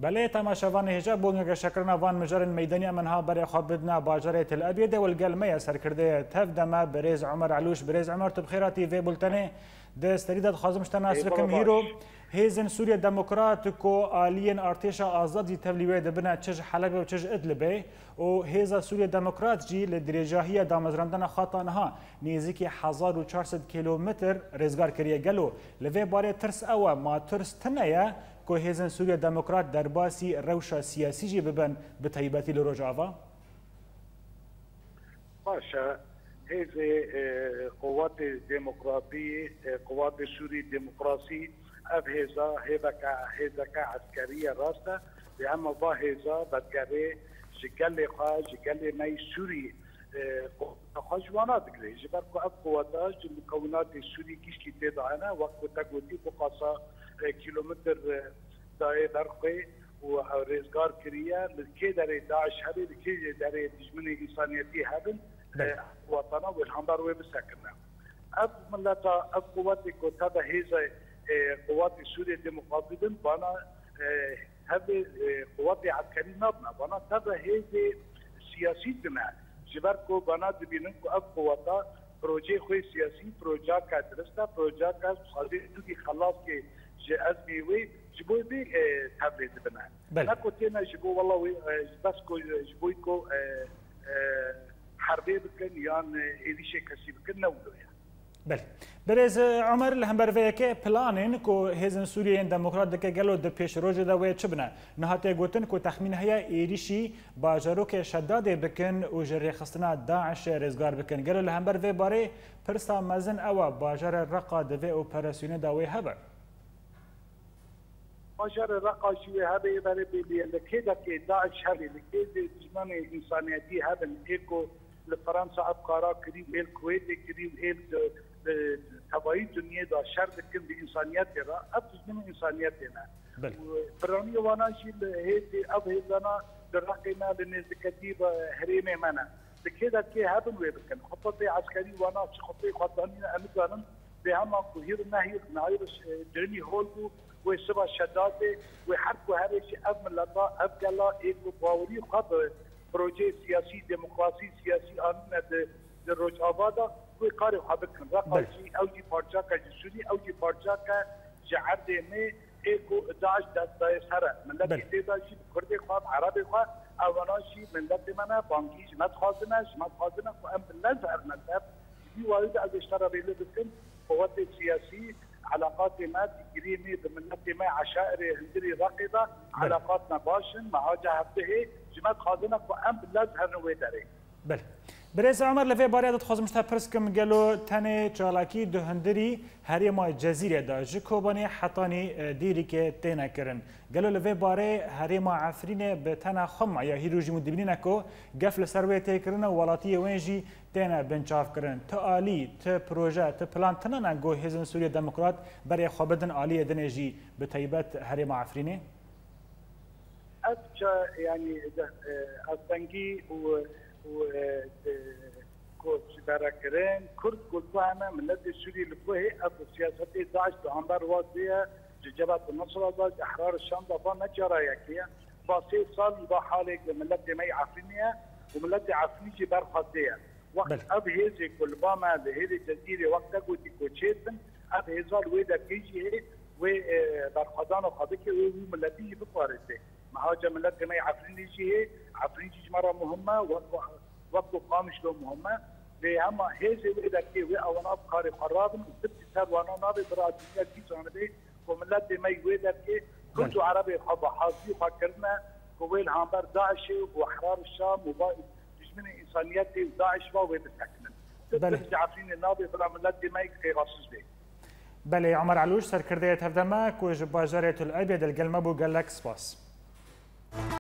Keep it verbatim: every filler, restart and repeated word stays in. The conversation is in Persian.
بله تماشاوان هجا بونگا شکرنا وان مجار میدانی منها برای خواب بدنا باجر تل ابيض والقلميه سرکرده تف دما برز عمر علوش برز عمر تبخيراتي في بولتنه ده استريدت خازم شتناس بكم هيرو هيزن سوريا ديمقراطيكو آليين ارتيشا آزادي تبليوه دبنا تشج حلب و تشج ادلبه و هيزا سوريا ديمقراط جي لدرجاهيه دامزراندنا خاطانها نيزيكي هزار و چهارصد كيلومتر رزگار كريه گلو لوي باره ترس او ما ترس تنيا کو هيزن سوريا ديمقراط درباسي روشا سياسي جي ببن بتايباتي لروجافا باشا هذه قوات الديمقراطية قوات سوريا الديمقراطي اب هذا هذا هذا عسكرية راسته بأما با هذا بدقري جقل خا جقل ماي سوري خجوانات كلي جبركو اب قواتاج المكونات السوري كيش كي تدعنا وقت تقوتي بقصة كيلومتر داي درقي ورزقار كريا لكي داري داعش هذه لكي داري دجمني إنسانيتي هذا وطنا والحمار وبسكننا اب ملتا اب قواتي كنت هذا هذا قوات سوريا الديمقراطية بنا هذه قوات عسكرية نبنا بنا هذا هذه سياسيتنا جبركو بنا دبينكو اب قواتا بروجي خوي سياسي بروجا كادرستا بروجا كا خالد تجي خلاص كي جازمي وي جبوي بي تابلت بنا نكو تينا جبو والله بس كو جبويكو حربي بكن يان ايدي شي كسي بكن نولو يعني بله برز عمر لهم که پلانین کو هزن سوریه دموکرات دکه گلو د پیش روز دا و چبنه نهاته گوتن کو تخمین هيا ایریشی باجرو که شداد بکن او جری خستنا داعش رزگار بکن گلو لهم بر و باره پرسا مزن او باجر رقا د و اپراسیون دا و هبر باجر رقا شوی هبه بره بلی لکه که داعش هبه لکه دشمن انسانیتی هبه ایکو لفرنسا ابقارا كريم الكويت كريم ال تبعي الدنيا دا شر كم بانسانيتنا ابز من انسانيتنا براني وانا شي هيدي اب هيدنا درقنا لنزكتي هريمه منا كده كي هبن ويبكن خطتي عسكري وانا خطتي خطاني امدان بهم كثير نهي نهي جرني هولو وسبا شداده وحركوا هذا شيء اب من لطا اب قال ايكو باوري خط بروجي سياسي ديمقراطي سياسي آمنة الروج آبادا کوئی کاری خابکن رقاجی اوجی پارچا کا جسودی اوجی پارچا کا جعرد میں ایکو داعش دست دای سره ملت دیداشی کردی خواب عربی خواب اولاشی ملت منا بانکی جمت خازنه جمت خازنه و ام بالنظر مذهب دي وايد از اشترى بلدكن قوات سياسي علاقات ما تجريمي بملت ما عشائر هندري راقده علاقاتنا باشن مع جهته جماعت خازنه وام بالنظر نويدري بله برز عمر لفي باريات تخوز مشتا برسكم قالوا تاني چالاكي دو هندري هريما جزيرة دا جكوباني حطاني ديري كي تينا كرن قالوا لفي باري هريما عفرين بتانا خمع يا هيروجي مدبنينكو قفل سروي تيكرن ولاتيه وينجي تينا بنشاف كرن تآلي تبروجة تبلان تنانا نقو هزن سوريا ديمقراط بري خوابدن آلية دنجي بتايبات هريما عفريني أبجا يعني أستنجي و و كوتش داركرين كرد قلتوانا من الذي سوري لبوه أب سياسة داعش بأنبار واسية جبهة النصرة داعش أحرار الشام دفا نجارة يكيا باسي صال بحالك من الذي ما يعرفنيها ومن الذي عرفنيجي برخصية وقت أب هيزي كل باما لهذه الجزيرة وقت قلت كوتشيتن أب هيزال ويدا كيجي هي وبرخضان وخذكي ومن الذي بقارته مهاجة من الذي ما يعرفنيجي هي عفرينجي مرة مهمة وقت قامش له مهمة لهم هذه وإذا كي وأنا بقاري قرابن وسبت سر وأنا نابي برادية كي صانبي وملات ما يويدا كي كنت عربي خب حاضي فكرنا كويل هامبر داعش وأحرار الشام وباقي تجمن إنسانيتي وداعش ما ويبتكمل سبت عفرين النابي برا ملات ما يكفي غصص به بله عمر علوش سركردية هفدما كوج باجرة الأبيض القلمبو قال لك سباس